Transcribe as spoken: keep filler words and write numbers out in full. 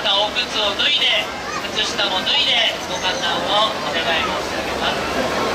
方お靴を脱いで靴下も脱いでご加担をお願い申し上げます。